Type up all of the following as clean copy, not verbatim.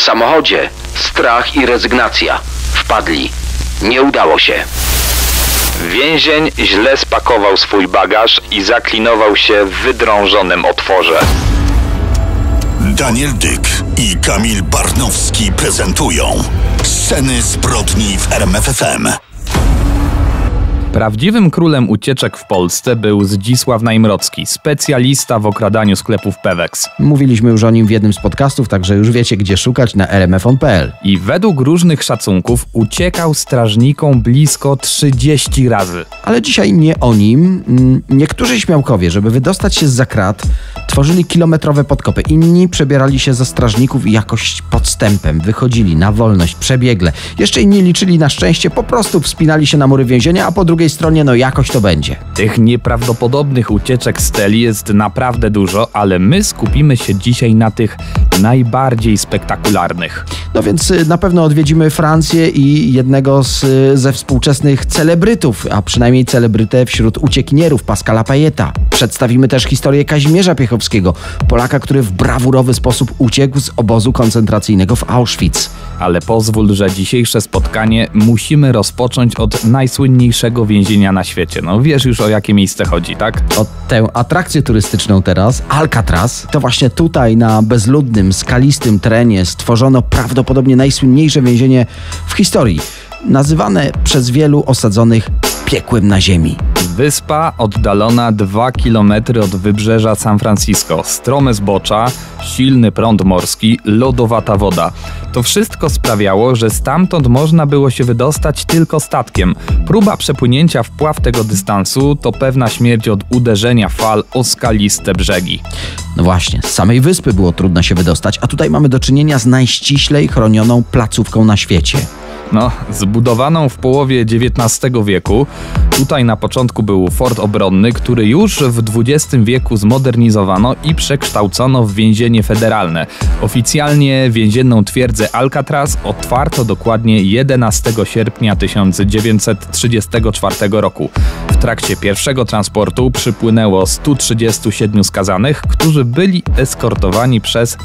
W samochodzie strach i rezygnacja. Wpadli. Nie udało się. Więzień źle spakował swój bagaż i zaklinował się w wydrążonym otworze. Daniel Dyk i Kamil Barnowski prezentują Sceny zbrodni w RMF FM. Prawdziwym królem ucieczek w Polsce był Zdzisław Najmrocki, specjalista w okradaniu sklepów Pewex. Mówiliśmy już o nim w jednym z podcastów, także już wiecie, gdzie szukać na rmfon.pl. I według różnych szacunków uciekał strażnikom blisko 30 razy. Ale dzisiaj nie o nim. Niektórzy śmiałkowie, żeby wydostać się zza krat, tworzyli kilometrowe podkopy. Inni przebierali się za strażników i jakoś podstępem wychodzili na wolność przebiegle. Jeszcze inni liczyli na szczęście, po prostu wspinali się na mury więzienia, a po drugiej stronie jakoś to będzie. Tych nieprawdopodobnych ucieczek z celi jest naprawdę dużo, ale my skupimy się dzisiaj na tych najbardziej spektakularnych. No więc na pewno odwiedzimy Francję i jednego ze współczesnych celebrytów, a przynajmniej celebrytę wśród uciekinierów, Pascala Payeta. Przedstawimy też historię Kazimierza Piechowskiego, Polaka, który w brawurowy sposób uciekł z obozu koncentracyjnego w Auschwitz. Ale pozwól, że dzisiejsze spotkanie musimy rozpocząć od najsłynniejszego więzienia na świecie. No wiesz już, o jakie miejsce chodzi, tak? O tę atrakcję turystyczną teraz, Alcatraz. To właśnie tutaj na bezludnym, skalistym terenie stworzono prawdopodobnie najsłynniejsze więzienie w historii. Nazywane przez wielu osadzonych piekłem na ziemi. Wyspa oddalona 2 km od wybrzeża San Francisco. Strome zbocza, silny prąd morski, lodowata woda. To wszystko sprawiało, że stamtąd można było się wydostać tylko statkiem. Próba przepłynięcia wpław tego dystansu to pewna śmierć od uderzenia fal o skaliste brzegi. No właśnie, z samej wyspy było trudno się wydostać, a tutaj mamy do czynienia z najściślej chronioną placówką na świecie. No, zbudowaną w połowie XIX wieku. Tutaj na początku był fort obronny, który już w XX wieku zmodernizowano i przekształcono w więzienie federalne. Oficjalnie więzienną twierdzę Alcatraz otwarto dokładnie 11 sierpnia 1934 roku. W trakcie pierwszego transportu przypłynęło 137 skazanych, którzy byli eskortowani przez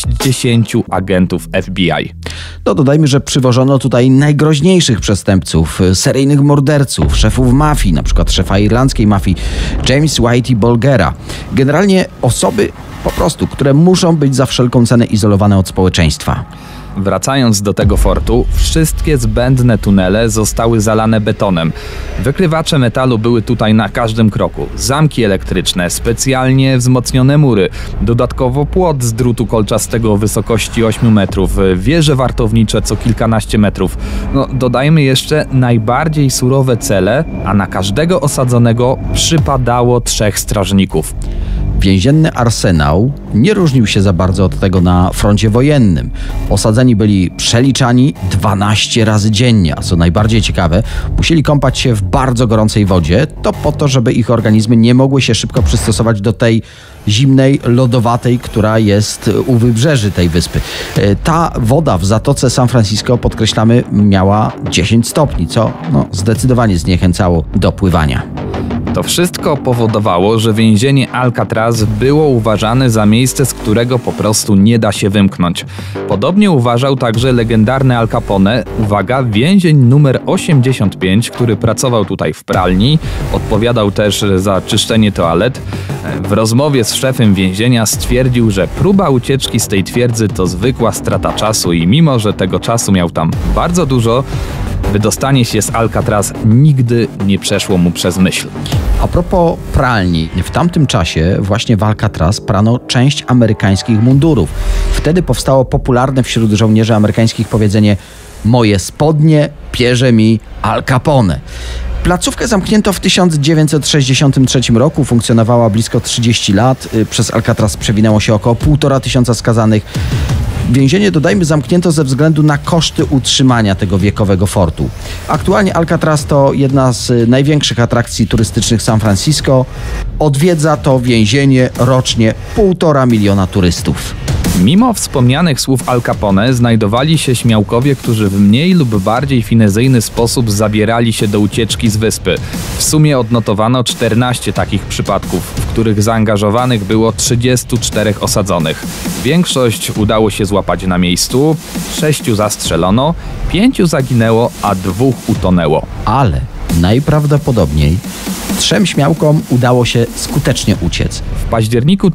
60 agentów FBI. No dodajmy, że przywożono tutaj najgroźniejszych przestępców, seryjnych morderców, szefów mafii, na przykład szefa irlandzkiej mafii James Whitey Bulgera. Generalnie osoby po prostu, które muszą być za wszelką cenę izolowane od społeczeństwa. Wracając do tego fortu, wszystkie zbędne tunele zostały zalane betonem. Wykrywacze metalu były tutaj na każdym kroku. Zamki elektryczne, specjalnie wzmocnione mury, dodatkowo płot z drutu kolczastego o wysokości 8 metrów, wieże wartownicze co kilkanaście metrów. No, dodajmy jeszcze najbardziej surowe cele, a na każdego osadzonego przypadało 3 strażników. Więzienny arsenał nie różnił się za bardzo od tego na froncie wojennym. Osadzeni byli przeliczani 12 razy dziennie, a co najbardziej ciekawe, musieli kąpać się w bardzo gorącej wodzie, to po to, żeby ich organizmy nie mogły się szybko przystosować do tej zimnej, lodowatej, która jest u wybrzeży tej wyspy. Ta woda w Zatoce San Francisco, podkreślamy, miała 10 stopni, co zdecydowanie zniechęcało do pływania. To wszystko powodowało, że więzienie Alcatraz było uważane za miejsce, z którego po prostu nie da się wymknąć. Podobnie uważał także legendarny Al Capone, uwaga, więzień numer 85, który pracował tutaj w pralni, odpowiadał też za czyszczenie toalet. W rozmowie z szefem więzienia stwierdził, że próba ucieczki z tej twierdzy to zwykła strata czasu i mimo, że tego czasu miał tam bardzo dużo, wydostanie się z Alcatraz nigdy nie przeszło mu przez myśl. A propos pralni, w tamtym czasie właśnie w Alcatraz prano część amerykańskich mundurów. Wtedy powstało popularne wśród żołnierzy amerykańskich powiedzenie: moje spodnie pierze mi Al Capone. Placówkę zamknięto w 1963 roku, funkcjonowała blisko 30 lat. Przez Alcatraz przewinęło się około 1500 skazanych. Więzienie, dodajmy, zamknięto ze względu na koszty utrzymania tego wiekowego fortu. Aktualnie Alcatraz to jedna z największych atrakcji turystycznych San Francisco. Odwiedza to więzienie rocznie 1,5 miliona turystów. Mimo wspomnianych słów Al Capone znajdowali się śmiałkowie, którzy w mniej lub bardziej finezyjny sposób zabierali się do ucieczki z wyspy. W sumie odnotowano 14 takich przypadków, w których zaangażowanych było 34 osadzonych. Większość udało się złapać na miejscu, 6 zastrzelono, 5 zaginęło, a 2 utonęło. Ale najprawdopodobniej 3 śmiałkom udało się skutecznie uciec. W październiku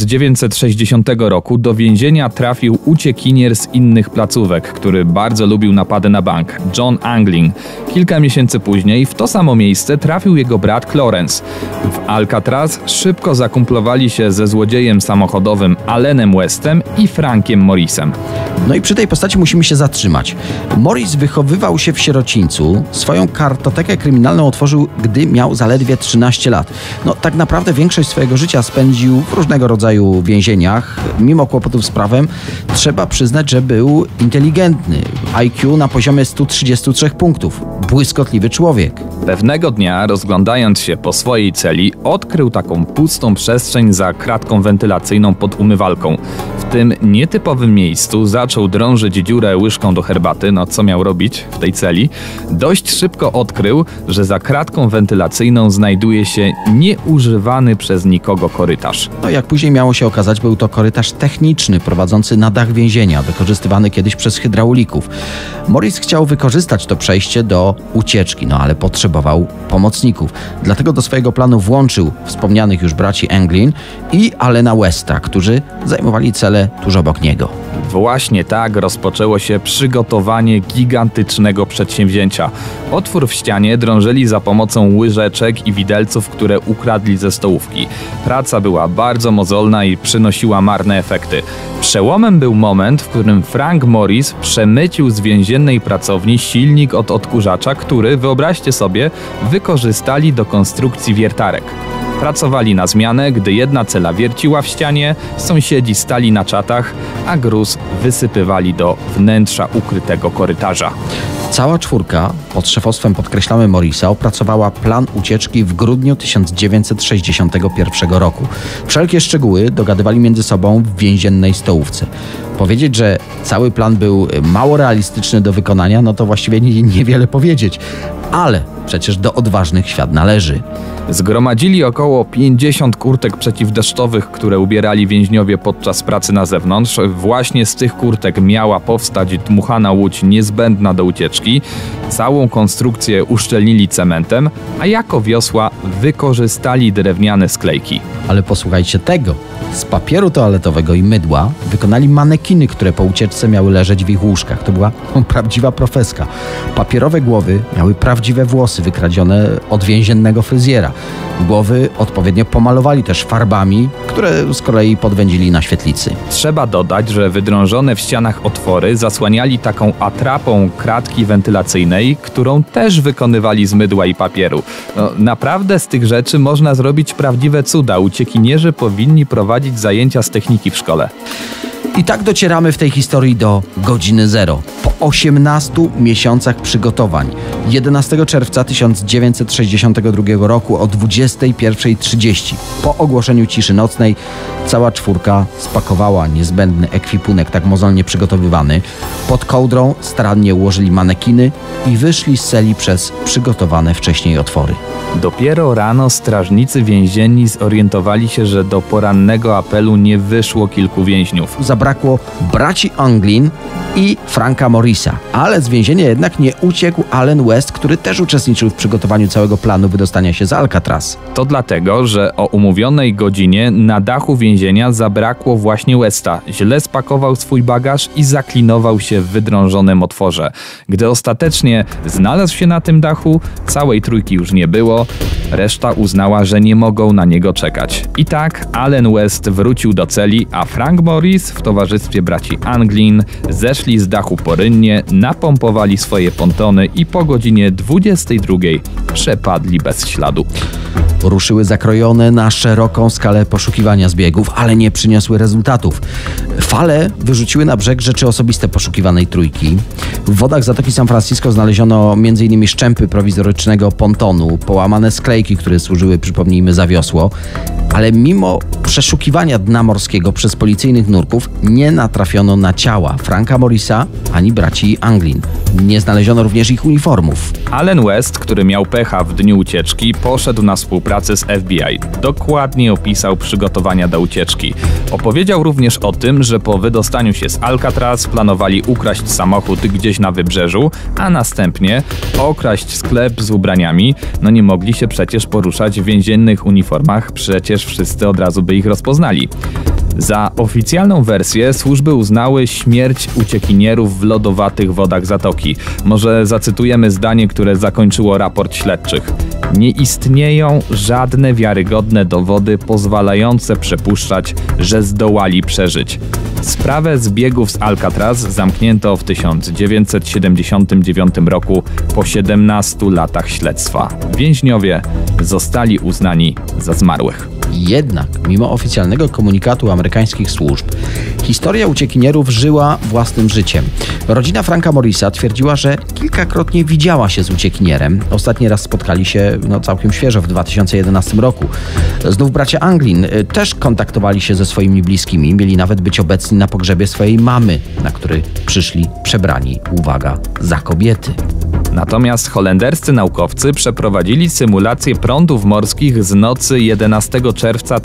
1960 roku do więzienia trafił uciekinier z innych placówek, który bardzo lubił napady na bank, John Anglin. Kilka miesięcy później w to samo miejsce trafił jego brat Clarence. W Alcatraz szybko zakumplowali się ze złodziejem samochodowym Allenem Westem i Frankiem Morrisem. No i przy tej postaci musimy się zatrzymać. Morris wychowywał się w sierocińcu. Swoją kartotekę kryminalną otworzył, gdy miał zaledwie 13 lat. No tak naprawdę większość swojego życia spędził w różnego rodzaju więzieniach. Mimo kłopotów z prawem trzeba przyznać, że był inteligentny. IQ na poziomie 133 punktów. Błyskotliwy człowiek. Pewnego dnia, rozglądając się po swojej celi, odkrył taką pustą przestrzeń za kratką wentylacyjną pod umywalką. W tym nietypowym miejscu zaczął drążyć dziurę łyżką do herbaty, no co miał robić w tej celi. Dość szybko odkrył, że za kratką wentylacyjną znajduje się nieużywany przez nikogo korytarz. No jak później miało się okazać, był to korytarz techniczny prowadzący na dach więzienia, wykorzystywany kiedyś przez hydraulików. Morris chciał wykorzystać to przejście do ucieczki, no ale potrzebował pomocników. Dlatego do swojego planu włączył wspomnianych już braci Anglin i Allena Westa, którzy zajmowali cele tuż obok niego. Właśnie tak rozpoczęło się przygotowanie gigantycznego przedsięwzięcia. Otwór w ścianie drążyli za pomocą łyżeczek i widelców, które ukradli ze stołówki. Praca była bardzo mozolna i przynosiła marne efekty. Przełomem był moment, w którym Frank Morris przemycił z więziennej pracowni silnik od odkurzacza, który, wyobraźcie sobie, wykorzystali do konstrukcji wiertarek. Pracowali na zmianę, gdy jedna cela wierciła w ścianie, sąsiedzi stali na czatach, a gruz wysypywali do wnętrza ukrytego korytarza. Cała czwórka, pod szefostwem, podkreślamy, Morrisa, opracowała plan ucieczki w grudniu 1961 roku. Wszelkie szczegóły dogadywali między sobą w więziennej stołówce. Powiedzieć, że cały plan był mało realistyczny do wykonania, no to właściwie niewiele powiedzieć. Ale przecież do odważnych świat należy. Zgromadzili około 50 kurtek przeciwdeszczowych, które ubierali więźniowie podczas pracy na zewnątrz. Właśnie z tych kurtek miała powstać dmuchana łódź niezbędna do ucieczki. Całą konstrukcję uszczelnili cementem, a jako wiosła wykorzystali drewniane sklejki. Ale posłuchajcie tego. Z papieru toaletowego i mydła wykonali manekiny, które po ucieczce miały leżeć w ich łóżkach. To była prawdziwa profeska. Papierowe głowy miały prawdziwe włosy wykradzione od więziennego fryzjera. Głowy odpowiednio pomalowali też farbami, które z kolei podwędzili na świetlicy. Trzeba dodać, że wydrążone w ścianach otwory zasłaniali taką atrapą kratki wentylacyjnej, którą też wykonywali z mydła i papieru. No, naprawdę z tych rzeczy można zrobić prawdziwe cuda. Uciekinierzy powinni prowadzić zajęcia z techniki w szkole. I tak docieramy w tej historii do godziny zero. Po 18 miesiącach przygotowań, 11 czerwca 1962 roku o 21:30, po ogłoszeniu ciszy nocnej, cała czwórka spakowała niezbędny ekwipunek tak mozolnie przygotowywany. Pod kołdrą starannie ułożyli manekiny i wyszli z celi przez przygotowane wcześniej otwory. Dopiero rano strażnicy więzienni zorientowali się, że do porannego apelu nie wyszło kilku więźniów. Zabrakło braci Anglin i Franka Morrisa, ale z więzienia jednak nie uciekł Allen West, który też uczestniczył w przygotowaniu całego planu wydostania się z Alcatraz. To dlatego, że o umówionej godzinie na dachu więzienia zabrakło właśnie Westa. Źle spakował swój bagaż i zaklinował się w wydrążonym otworze. Gdy ostatecznie znalazł się na tym dachu, całej trójki już nie było. Reszta uznała, że nie mogą na niego czekać. I tak Allen West wrócił do celi, a Frank Morris w towarzystwie braci Anglin zeszli z dachu porynnie, napompowali swoje pontony i po godzinie 22 przepadli bez śladu. Ruszyły zakrojone na szeroką skalę poszukiwania zbiegów, ale nie przyniosły rezultatów. Fale wyrzuciły na brzeg rzeczy osobiste poszukiwanej trójki. W wodach Zatoki San Francisco znaleziono m.in. szczępy prowizorycznego pontonu, połamane sklejki, które służyły, przypomnijmy, za wiosło. Ale mimo przeszukiwania dna morskiego przez policyjnych nurków nie natrafiono na ciała Franka Morrisa ani braci Anglin. Nie znaleziono również ich uniformów. Allen West, który miał pecha w dniu ucieczki, poszedł na współpracę z FBI. Dokładnie opisał przygotowania do ucieczki. Opowiedział również o tym, że po wydostaniu się z Alcatraz planowali ukraść samochód gdzieś na wybrzeżu, a następnie okraść sklep z ubraniami. No nie mogli się przecież poruszać w więziennych uniformach, przecież wszyscy od razu by ich rozpoznali. Za oficjalną wersję służby uznały śmierć uciekinierów w lodowatych wodach zatoki. Może zacytujemy zdanie, które zakończyło raport śledczych. Nie istnieją żadne wiarygodne dowody pozwalające przypuszczać, że zdołali przeżyć. Sprawę zbiegów z Alcatraz zamknięto w 1979 roku po 17 latach śledztwa. Więźniowie zostali uznani za zmarłych. Jednak, mimo oficjalnego komunikatu amerykańskich służb, historia uciekinierów żyła własnym życiem. Rodzina Franka Morrisa twierdziła, że kilkakrotnie widziała się z uciekinierem. Ostatni raz spotkali się całkiem świeżo, w 2011 roku. Znów bracia Anglin też kontaktowali się ze swoimi bliskimi. Mieli nawet być obecni na pogrzebie swojej mamy, na który przyszli przebrani, uwaga, za kobiety. Natomiast holenderscy naukowcy przeprowadzili symulację prądów morskich z nocy 11 czerwca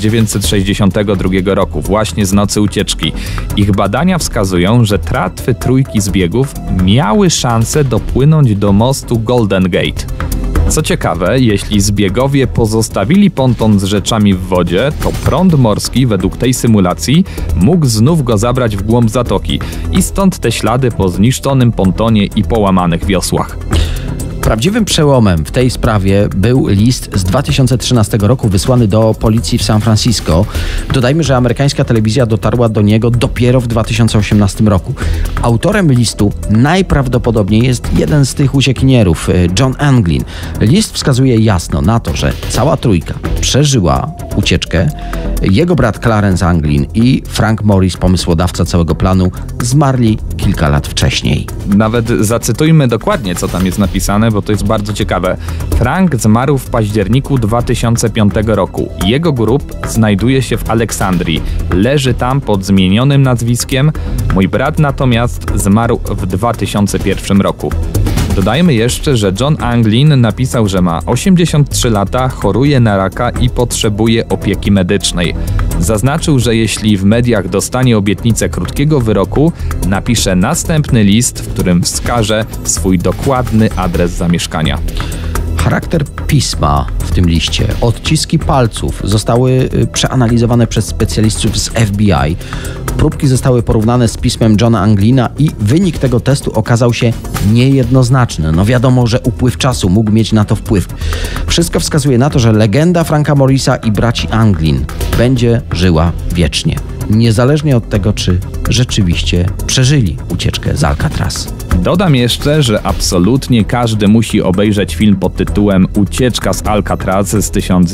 1962 roku, właśnie z nocy ucieczki. Ich badania wskazują, że tratwy trójki zbiegów miały szansę dopłynąć do mostu Golden Gate. Co ciekawe, jeśli zbiegowie pozostawili ponton z rzeczami w wodzie, to prąd morski według tej symulacji mógł znów go zabrać w głąb zatoki i stąd te ślady po zniszczonym pontonie i połamanych wiosłach. Prawdziwym przełomem w tej sprawie był list z 2013 roku wysłany do policji w San Francisco. Dodajmy, że amerykańska telewizja dotarła do niego dopiero w 2018 roku. Autorem listu najprawdopodobniej jest jeden z tych uciekinierów, John Anglin. List wskazuje jasno na to, że cała trójka przeżyła ucieczkę. Jego brat Clarence Anglin i Frank Morris, pomysłodawca całego planu, zmarli kilka lat wcześniej. Nawet zacytujmy dokładnie, co tam jest napisane, bo to jest bardzo ciekawe. Frank zmarł w październiku 2005 roku. Jego grób znajduje się w Aleksandrii. Leży tam pod zmienionym nazwiskiem. Mój brat natomiast zmarł w 2001 roku. Dodajmy jeszcze, że John Anglin napisał, że ma 83 lata, choruje na raka i potrzebuje opieki medycznej. Zaznaczył, że jeśli w mediach dostanie obietnicę krótkiego wyroku, napisze następny list, w którym wskaże swój dokładny adres zamieszkania. Charakter pisma w tym liście, odciski palców zostały przeanalizowane przez specjalistów z FBI. Próbki zostały porównane z pismem Johna Anglina i wynik tego testu okazał się niejednoznaczny. Wiadomo, że upływ czasu mógł mieć na to wpływ. Wszystko wskazuje na to, że legenda Franka Morrisa i braci Anglin będzie żyła wiecznie. Niezależnie od tego, czy rzeczywiście przeżyli ucieczkę z Alcatraz. Dodam jeszcze, że absolutnie każdy musi obejrzeć film pod tytułem Ucieczka z Alcatraz z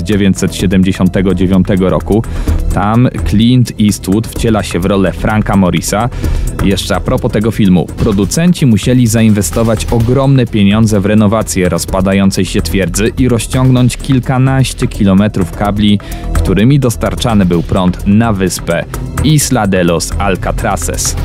1979 roku. Tam Clint Eastwood wciela się w rolę Franka Morrisa. Jeszcze a propos tego filmu, producenci musieli zainwestować ogromne pieniądze w renowację rozpadającej się twierdzy i rozciągnąć kilkanaście kilometrów kabli, którymi dostarczany był prąd na wyspę Isla de los Alcatraces.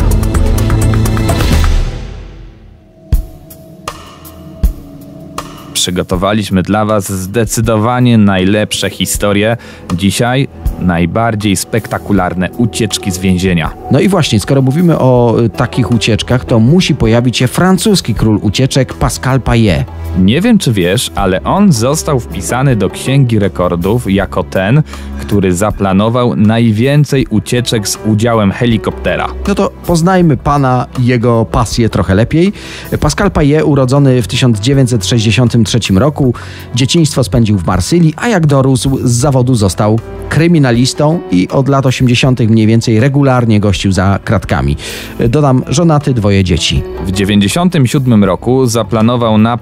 Przygotowaliśmy dla Was zdecydowanie najlepsze historie. Dzisiaj najbardziej spektakularne ucieczki z więzienia. No i właśnie, skoro mówimy o takich ucieczkach, to musi pojawić się francuski król ucieczek Pascal Paillet. Nie wiem, czy wiesz, ale on został wpisany do Księgi Rekordów jako ten, który zaplanował najwięcej ucieczek z udziałem helikoptera. No to poznajmy pana i jego pasję trochę lepiej. Pascal Paillet, urodzony w 1963 roku, dzieciństwo spędził w Marsylii, a jak dorósł, z zawodu został kryminalistą i od lat 80. mniej więcej regularnie gościł za kratkami. Dodam, żonaty, 2 dzieci. W 1997 roku zaplanował napad na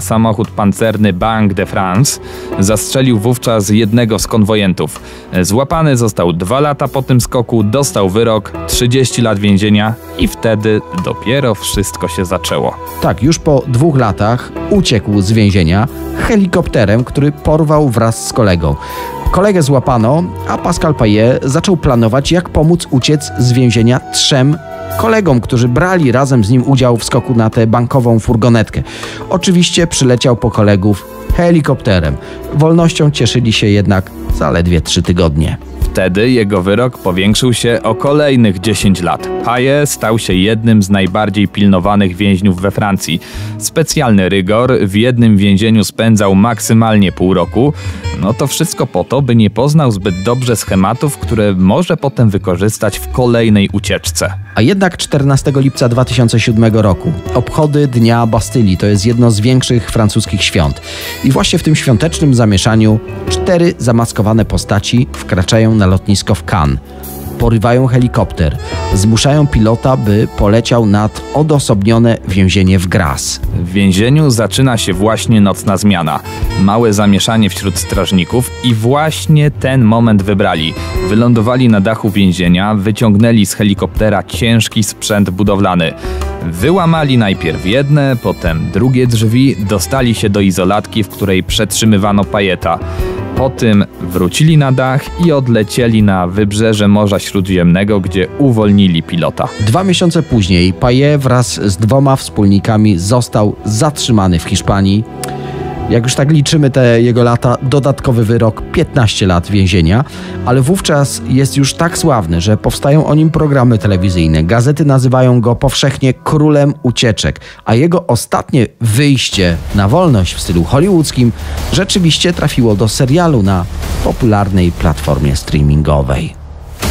na samochód pancerny Banque de France. Zastrzelił wówczas jednego z konwojentów. Złapany został 2 lata po tym skoku, dostał wyrok 30 lat więzienia i wtedy dopiero wszystko się zaczęło. Tak, już po 2 latach uciekł z więzienia helikopterem, który porwał wraz z kolegą. Kolegę złapano, a Pascal Payet zaczął planować, jak pomóc uciec z więzienia 3 kolegom, którzy brali razem z nim udział w skoku na tę bankową furgonetkę. Oczywiście przyleciał po kolegów helikopterem. Wolnością cieszyli się jednak zaledwie 3 tygodnie. Wtedy jego wyrok powiększył się o kolejnych 10 lat. Payet stał się jednym z najbardziej pilnowanych więźniów we Francji. Specjalny rygor, w jednym więzieniu spędzał maksymalnie pół roku. No to wszystko po to, by nie poznał zbyt dobrze schematów, które może potem wykorzystać w kolejnej ucieczce. A jednak 14 lipca 2007 roku obchody Dnia Bastylii to jest jedno z większych francuskich świąt. I właśnie w tym świątecznym zamieszaniu 4 zamaskowane postaci wkraczają na lotnisko w Cannes. Porywają helikopter, zmuszają pilota, by poleciał nad odosobnione więzienie w Grasse. W więzieniu zaczyna się właśnie nocna zmiana. Małe zamieszanie wśród strażników i właśnie ten moment wybrali. Wylądowali na dachu więzienia, wyciągnęli z helikoptera ciężki sprzęt budowlany. Wyłamali najpierw jedne, potem drugie drzwi, dostali się do izolatki, w której przetrzymywano Payeta. Po tym wrócili na dach i odlecieli na wybrzeże Morza Śródziemnego, gdzie uwolnili pilota. 2 miesiące później Payet wraz z 2 wspólnikami został zatrzymany w Hiszpanii. Jak już tak liczymy te jego lata, dodatkowy wyrok 15 lat więzienia, ale wówczas jest już tak sławny, że powstają o nim programy telewizyjne. Gazety nazywają go powszechnie królem ucieczek, a jego ostatnie wyjście na wolność w stylu hollywoodzkim rzeczywiście trafiło do serialu na popularnej platformie streamingowej.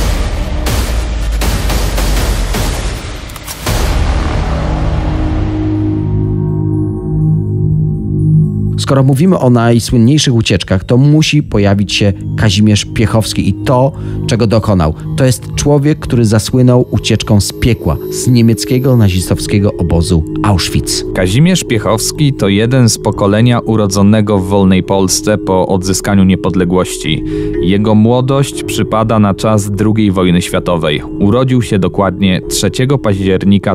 Skoro mówimy o najsłynniejszych ucieczkach, to musi pojawić się Kazimierz Piechowski i to, czego dokonał. To jest człowiek, który zasłynął ucieczką z piekła, z niemieckiego nazistowskiego obozu Auschwitz. Kazimierz Piechowski to jeden z pokolenia urodzonego w wolnej Polsce po odzyskaniu niepodległości. Jego młodość przypada na czas II wojny światowej. Urodził się dokładnie 3 października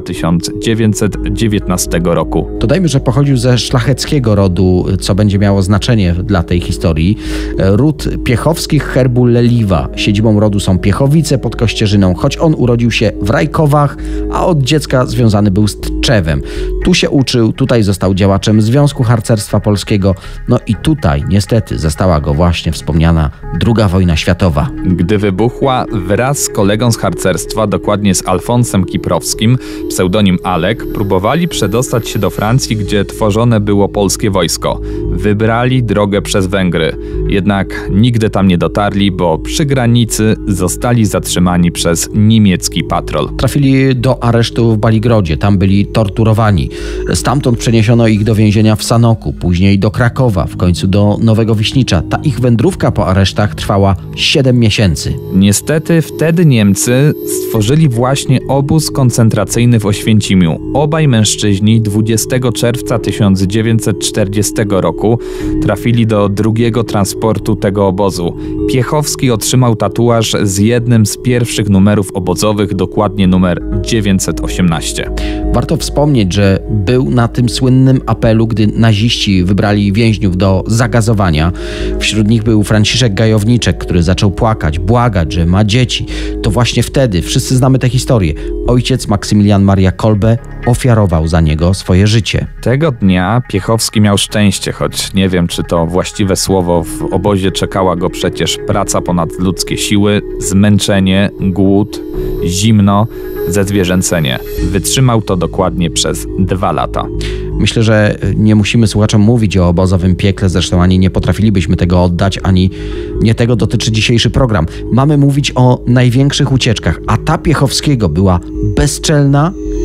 1919 roku. Dodajmy, że pochodził ze szlacheckiego rodu, co będzie miało znaczenie dla tej historii. Ród Piechowskich herbu Leliwa. Siedzibą rodu są Piechowice pod Kościerzyną, choć on urodził się w Rajkowach, a od dziecka związany był z Tczewem. Tu się uczył, tutaj został działaczem Związku Harcerstwa Polskiego, no i tutaj niestety zastała go właśnie wspomniana II wojna światowa. Gdy wybuchła, wraz z kolegą z harcerstwa, dokładnie z Alfonsem Kiprowskim, pseudonim Alek, próbowali przedostać się do Francji, gdzie tworzone było polskie wojsko. Wybrali drogę przez Węgry, jednak nigdy tam nie dotarli, bo przy granicy zostali zatrzymani przez niemiecki patrol. Trafili do aresztu w Baligrodzie, tam byli torturowani. Stamtąd przeniesiono ich do więzienia w Sanoku, później do Krakowa, w końcu do Nowego Wiśnicza. Ta ich wędrówka po aresztach trwała 7 miesięcy. Niestety wtedy Niemcy stworzyli właśnie obóz koncentracyjny w Oświęcimiu. Obaj mężczyźni 20 czerwca 1940 roku trafili do drugiego transportu tego obozu. Piechowski otrzymał tatuaż z jednym z pierwszych numerów obozowych, dokładnie numer 918. Warto wspomnieć, że był na tym słynnym apelu, gdy naziści wybrali więźniów do zagazowania. Wśród nich był Franciszek Gajowniczek, który zaczął płakać, błagać, że ma dzieci. To właśnie wtedy, wszyscy znamy tę historię, ojciec Maksymilian Maria Kolbe ofiarował za niego swoje życie. Tego dnia Piechowski miał szczęście, choć nie wiem, czy to właściwe słowo. W obozie czekała go przecież praca ponad ludzkie siły, zmęczenie, głód, zimno, zezwierzęcenie. Wytrzymał to dokładnie przez 2 lata. Myślę, że nie musimy słuchaczom mówić o obozowym piekle, zresztą ani nie potrafilibyśmy tego oddać, ani nie tego dotyczy dzisiejszy program. Mamy mówić o największych ucieczkach, a ta Piechowskiego była bezczelna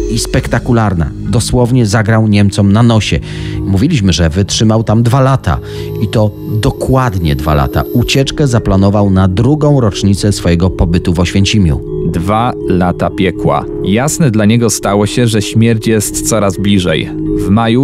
i spektakularna. Dosłownie zagrał Niemcom na nosie. Mówiliśmy, że wytrzymał tam 2 lata. I to dokładnie 2 lata. Ucieczkę zaplanował na 2. rocznicę swojego pobytu w Oświęcimiu. 2 lata piekła. Jasne dla niego stało się, że śmierć jest coraz bliżej. W maju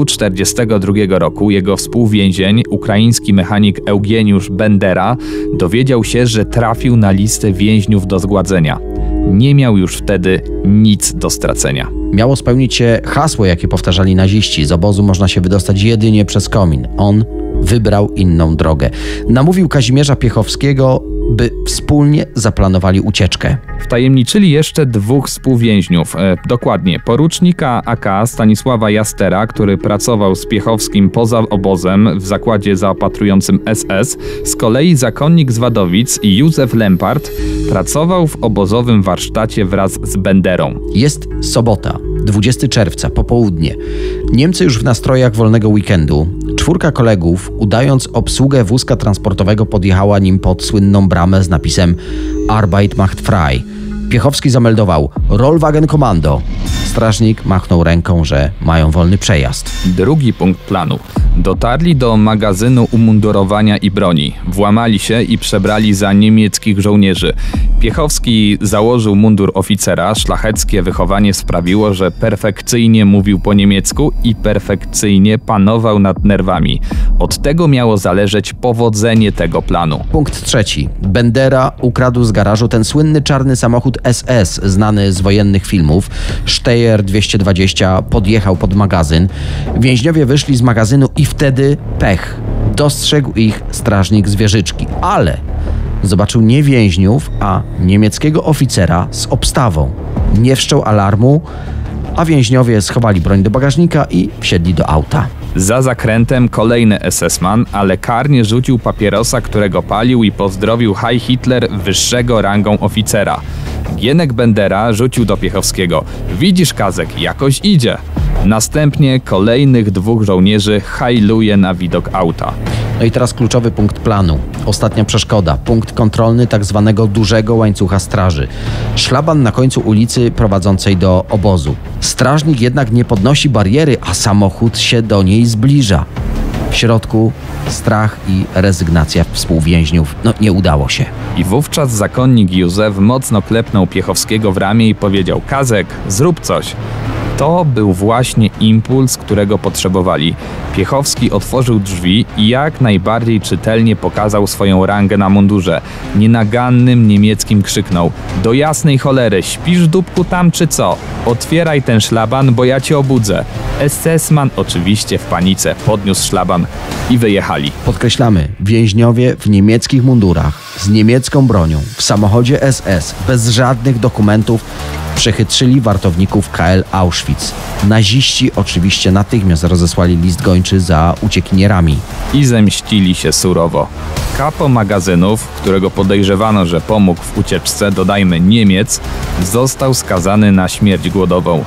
1942 roku jego współwięzień, ukraiński mechanik Eugeniusz Bendera, dowiedział się, że trafił na listę więźniów do zgładzenia. Nie miał już wtedy nic do stracenia. Miało spełnić się hasło, jakie powtarzali naziści. Z obozu można się wydostać jedynie przez komin. On wybrał inną drogę. Namówił Kazimierza Piechowskiego, by wspólnie zaplanowali ucieczkę. Wtajemniczyli jeszcze 2 współwięźniów, dokładnie porucznika AK Stanisława Jastera, który pracował z Piechowskim poza obozem w zakładzie zaopatrującym SS. Z kolei zakonnik z Wadowic Józef Lempart pracował w obozowym warsztacie wraz z Benderą. Jest sobota, 20 czerwca, popołudnie. Niemcy już w nastrojach wolnego weekendu. 4 kolegów, udając obsługę wózka transportowego, podjechała nim pod słynną bramę z napisem Arbeit macht frei. Piechowski zameldował Rollwagen Kommando. Strażnik machnął ręką, że mają wolny przejazd. Drugi punkt planu. Dotarli do magazynu umundurowania i broni. Włamali się i przebrali za niemieckich żołnierzy. Piechowski założył mundur oficera. Szlacheckie wychowanie sprawiło, że perfekcyjnie mówił po niemiecku i perfekcyjnie panował nad nerwami. Od tego miało zależeć powodzenie tego planu. Punkt 3. Bendera ukradł z garażu ten słynny czarny samochód SS, znany z wojennych filmów. Steyr 220 podjechał pod magazyn. Więźniowie wyszli z magazynu i wtedy pech. Dostrzegł ich strażnik z wieżyczki, ale zobaczył nie więźniów, a niemieckiego oficera z obstawą. Nie wszczął alarmu, a więźniowie schowali broń do bagażnika i wsiedli do auta. Za zakrętem kolejny SS-man, ale karnie rzucił papierosa, którego palił, i pozdrowił Heil Hitler wyższego rangą oficera. Gienek Bendera rzucił do Piechowskiego: widzisz, Kazek, jakoś idzie. Następnie kolejnych 2 żołnierzy hajluje na widok auta. No i teraz kluczowy punkt planu. Ostatnia przeszkoda. Punkt kontrolny tak zwanego dużego łańcucha straży. Szlaban na końcu ulicy prowadzącej do obozu. Strażnik jednak nie podnosi bariery, a samochód się do niej zbliża. W środku strach i rezygnacja współwięźniów. No, nie udało się. I wówczas zakonnik Józef mocno klepnął Piechowskiego w ramię i powiedział: Kazek, zrób coś. To był właśnie impuls, którego potrzebowali. Piechowski otworzył drzwi i jak najbardziej czytelnie pokazał swoją rangę na mundurze. Nienagannym niemieckim krzyknął: do jasnej cholery, śpisz, dupku, tam czy co? Otwieraj ten szlaban, bo ja cię obudzę. SS-man oczywiście w panice podniósł szlaban i wyjechali. Podkreślamy, więźniowie w niemieckich mundurach, z niemiecką bronią, w samochodzie SS, bez żadnych dokumentów, przechytrzyli wartowników KL Auschwitz. Naziści oczywiście natychmiast rozesłali list gończy za uciekinierami. I zemścili się surowo. Kapo magazynów, którego podejrzewano, że pomógł w ucieczce, dodajmy Niemiec, został skazany na śmierć głodową.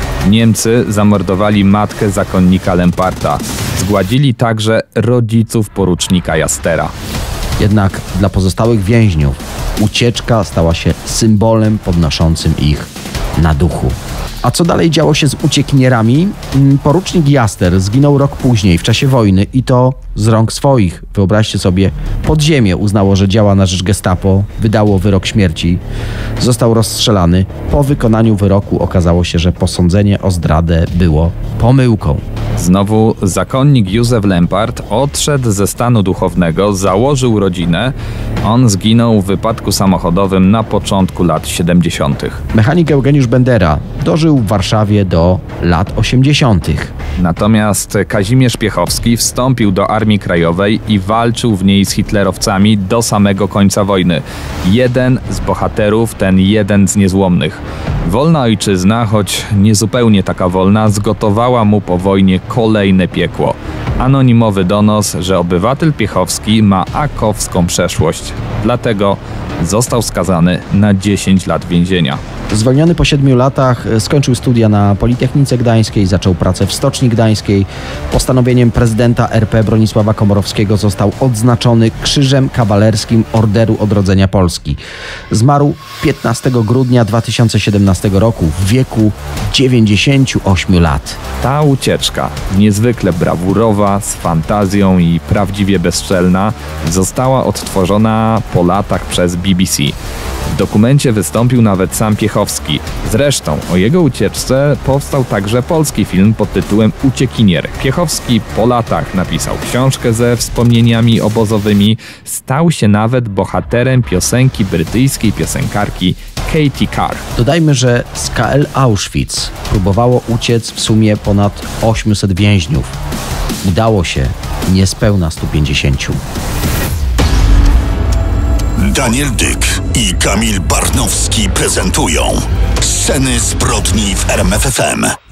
Niemcy zamordowali matkę zakonnika Lemparta. Zgładzili także rodziców porucznika Jastera. Jednak dla pozostałych więźniów ucieczka stała się symbolem podnoszącym ich na duchu. A co dalej działo się z uciekinierami? Porucznik Jaster zginął rok później w czasie wojny i to z rąk swoich. Wyobraźcie sobie, podziemie uznało, że działa na rzecz Gestapo, wydało wyrok śmierci. Został rozstrzelany. Po wykonaniu wyroku okazało się, że posądzenie o zdradę było pomyłką. Znowu zakonnik Józef Lempart odszedł ze stanu duchownego, założył rodzinę. On zginął w wypadku samochodowym na początku lat 70. Mechanik Eugeniusz Bendera dożył w Warszawie do lat 80. Natomiast Kazimierz Piechowski wstąpił do Armii Krajowej i walczył w niej z hitlerowcami do samego końca wojny. Jeden z bohaterów, ten jeden z niezłomnych. Wolna ojczyzna, choć niezupełnie taka wolna, zgotowała mu po wojnie kolejne piekło. Anonimowy donos, że obywatel Piechowski ma akowską przeszłość. Dlatego został skazany na 10 lat więzienia. Zwolniony po 7 latach skończył studia na Politechnice Gdańskiej, zaczął pracę w Stoczni Gdańskiej. Postanowieniem prezydenta RP Bronisława Komorowskiego został odznaczony Krzyżem Kawalerskim Orderu Odrodzenia Polski. Zmarł 15 grudnia 2017 roku w wieku 98 lat. Ta ucieczka, niezwykle brawurowa, z fantazją i prawdziwie bezczelna, została odtworzona po latach przez BBC. W dokumencie wystąpił nawet sam Piechowski. Zresztą o jego ucieczce powstał także polski film pod tytułem Uciekinier. Piechowski po latach napisał książkę ze wspomnieniami obozowymi, stał się nawet bohaterem piosenki brytyjskiej piosenkarki Katie Carr. Dodajmy, że z KL Auschwitz próbowało uciec w sumie ponad 800 więźniów. Udało się niespełna 150. Daniel Dyk i Kamil Barnowski prezentują Sceny zbrodni w RMFFM.